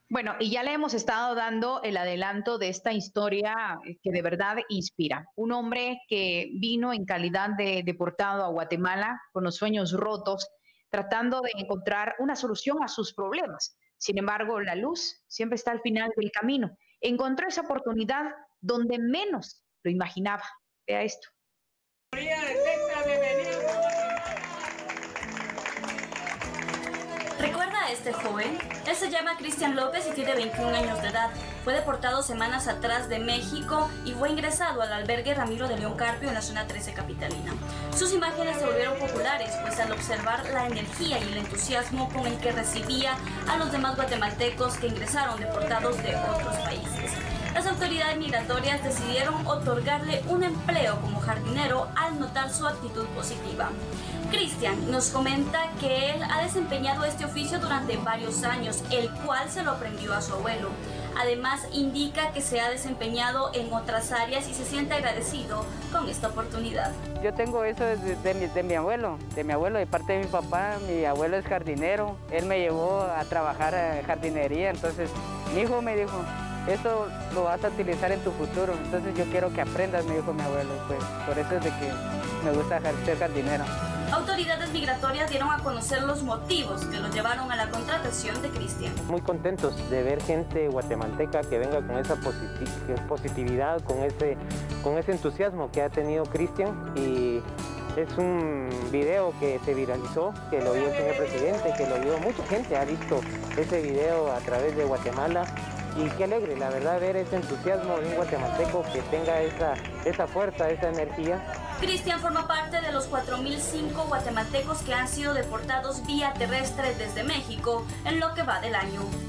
Bueno, y ya le hemos estado dando el adelanto de esta historia que de verdad inspira. Un hombre que vino en calidad de deportado a Guatemala con los sueños rotos, tratando de encontrar una solución a sus problemas. Sin embargo, la luz siempre está al final del camino. Encontró esa oportunidad donde menos lo imaginaba. Vea esto. ¿Recuerda a este joven? Él se llama Cristian López y tiene 21 años de edad. Fue deportado semanas atrás de México y fue ingresado al albergue Ramiro de León Carpio en la zona 13 capitalina. Sus imágenes se volvieron populares, pues al observar la energía y el entusiasmo con el que recibía a los demás guatemaltecos que ingresaron deportados de otros países. Las autoridades migratorias decidieron otorgarle un empleo como jardinero al notar su actitud positiva. Cristian nos comenta que él ha desempeñado este oficio durante varios años, el cual se lo aprendió a su abuelo. Además, indica que se ha desempeñado en otras áreas y se siente agradecido con esta oportunidad. Yo tengo eso de mi abuelo, de parte de mi papá. Mi abuelo es jardinero, él me llevó a trabajar en jardinería, entonces mi hijo me dijo, esto lo vas a utilizar en tu futuro, entonces yo quiero que aprendas, me dijo mi abuelo, pues por eso es de que me gusta ser jardinero. Autoridades migratorias dieron a conocer los motivos que los llevaron a la contratación de Cristian. Muy contentos de ver gente guatemalteca que venga con esa positividad, con ese entusiasmo que ha tenido Cristian, y es un video que se viralizó, que lo vio el señor presidente, que lo vio mucha gente, ha visto ese video a través de Guatemala. Y qué alegre, la verdad, ver ese entusiasmo de un guatemalteco que tenga esa fuerza, esa energía. Cristian forma parte de los 4.005 guatemaltecos que han sido deportados vía terrestre desde México en lo que va del año.